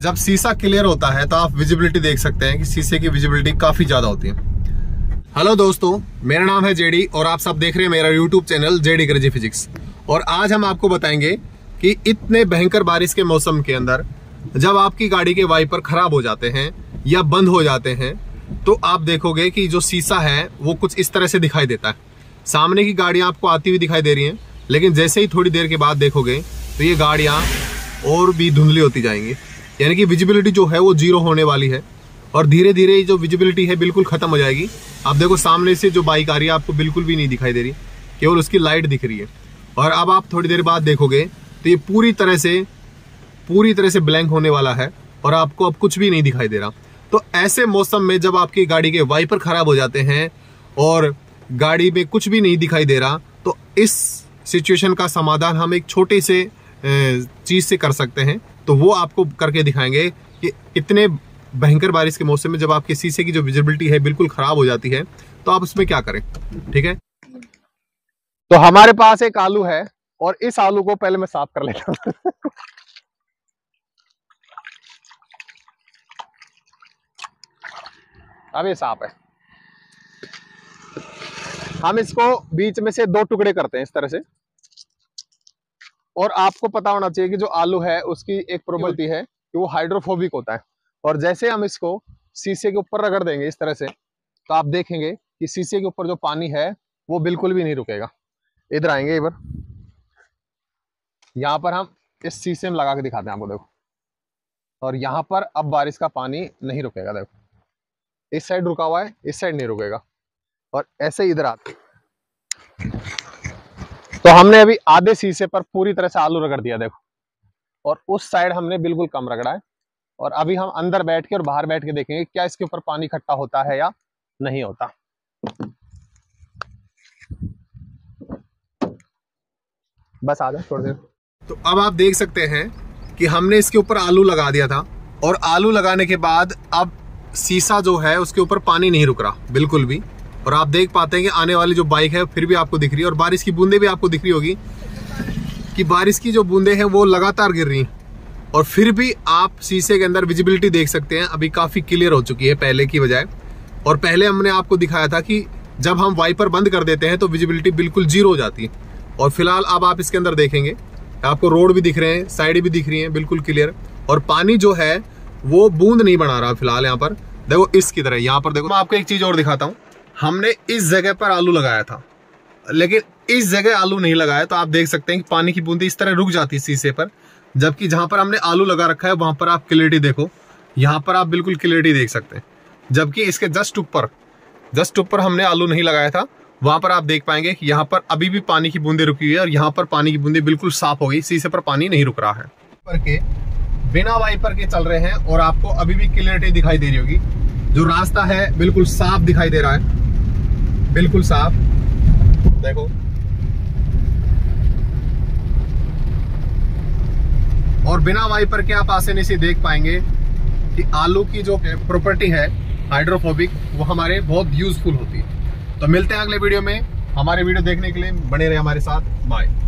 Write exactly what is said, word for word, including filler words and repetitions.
जब शीशा क्लियर होता है तो आप विजिबिलिटी देख सकते हैं कि शीशे की विजिबिलिटी काफी ज्यादा होती है। हेलो दोस्तों, मेरा नाम है जेडी और आप सब देख रहे हैं मेरा YouTube channel J D crazy physics. और आज हम आपको बताएंगे कि इतने भयंकर बारिश के मौसम के अंदर जब आपकी गाड़ी के वाइपर खराब हो जाते हैं या बंद हो जाते हैं तो आप देखोगे कि जो शीशा है वो कुछ इस तरह से दिखाई देता है। सामने की गाड़ियां आपको आती हुई दिखाई दे रही हैं, लेकिन जैसे ही थोड़ी देर के बाद देखोगे तो ये गाड़ियां और भी धुंधली होती जाएंगी, यानी कि विजिबिलिटी जो है वो जीरो होने वाली है और धीरे धीरे जो विजिबिलिटी है बिल्कुल खत्म हो जाएगी। आप देखो सामने से जो बाइक आ रही है आपको बिल्कुल भी नहीं दिखाई दे रही, केवल उसकी लाइट दिख रही है। और अब आप थोड़ी देर बाद देखोगे तो ये पूरी तरह से पूरी तरह से ब्लैंक होने वाला है और आपको अब कुछ भी नहीं दिखाई दे रहा। तो ऐसे मौसम में जब आपकी गाड़ी के वाइपर खराब हो जाते हैं और गाड़ी में कुछ भी नहीं दिखाई दे रहा, तो इस सिचुएशन का समाधान हम एक छोटे से चीज से कर सकते हैं। तो वो आपको करके दिखाएंगे कि इतने भयंकर बारिश के मौसम में जब आपके शीशे की जो विजिबिलिटी है बिल्कुल खराब हो जाती है तो आप उसमें क्या करें। ठीक है, तो हमारे पास एक आलू है और इस आलू को पहले मैं साफ कर लेता हूं। अब ये साफ है। हम इसको बीच में से दो टुकड़े करते हैं इस तरह से। और आपको पता होना चाहिए कि जो आलू है उसकी एक प्रॉपर्टी है कि वो हाइड्रोफोबिक होता है। और जैसे हम इसको शीशे के ऊपर रगड़ देंगे इस तरह से, तो आप देखेंगे कि शीशे के ऊपर जो पानी है वो बिल्कुल भी नहीं रुकेगा। इधर आएंगे, इधर यहाँ पर हम इस शीशे में लगा के दिखाते हैं आपको, देखो। और यहाँ पर अब बारिश का पानी नहीं रुकेगा, देखो इस साइड रुका हुआ है, इस साइड नहीं रुकेगा। और ऐसे इधर आते, तो हमने अभी आधे शीशे पर पूरी तरह से आलू रगड़ दिया, देखो। और उस साइड हमने बिल्कुल कम रगड़ा है। और अभी हम अंदर बैठ के और बाहर बैठ के देखेंगे क्या इसके ऊपर पानी इकट्ठा होता है या नहीं होता। बस आ जाए थोड़ी देर। तो अब आप देख सकते हैं कि हमने इसके ऊपर आलू लगा दिया था और आलू लगाने के बाद अब शीशा जो है उसके ऊपर पानी नहीं रुक रहा बिल्कुल भी। और आप देख पाते हैं कि आने वाली जो बाइक है फिर भी आपको दिख रही है और बारिश की बूंदें भी आपको दिख रही होगी कि बारिश की जो बूंदें हैं वो लगातार गिर रही हैं। और फिर भी आप शीशे के अंदर विजिबिलिटी देख सकते हैं अभी काफी क्लियर हो चुकी है पहले की बजाय। और पहले हमने आपको दिखाया था कि जब हम वाइपर बंद कर देते हैं तो विजिबिलिटी बिल्कुल जीरो हो जाती है। और फिलहाल अब आप इसके अंदर देखेंगे आपको रोड भी दिख रहे हैं, साइड भी दिख रही है बिल्कुल क्लियर। और पानी जो है वो बूंद नहीं बना रहा फिलहाल। यहाँ पर देखो इसकी तरह, यहाँ पर देखो मैं आपको एक चीज और दिखाता हूँ। हमने इस जगह पर आलू लगाया था लेकिन इस जगह आलू नहीं लगाया, तो आप देख सकते हैं कि पानी की बूंदी इस तरह रुक जाती है शीशे पर। जबकि जहां पर हमने आलू लगा रखा है वहां पर आप क्लियरिटी देखो, यहाँ पर आप बिल्कुल क्लियरिटी देख सकते हैं। जबकि इसके जस्ट ऊपर जस्ट ऊपर हमने आलू नहीं लगाया था, वहां पर आप देख पाएंगे कि यहाँ पर अभी भी पानी की बूंदे रुकी हुई है और यहाँ पर पानी की बूंदे बिल्कुल साफ हो गई, शीशे पर पानी नहीं रुक रहा है। पर के बिना वाइपर के चल रहे हैं और आपको अभी भी क्लियरिटी दिखाई दे रही होगी। जो रास्ता है बिल्कुल साफ दिखाई दे रहा है, बिल्कुल साफ देखो। और बिना वाइपर के आप आसानी से देख पाएंगे कि आलू की जो प्रॉपर्टी है हाइड्रोफोबिक वो हमारे बहुत यूजफुल होती है। तो मिलते हैं अगले वीडियो में। हमारे वीडियो देखने के लिए बने रहे हमारे साथ। बाय।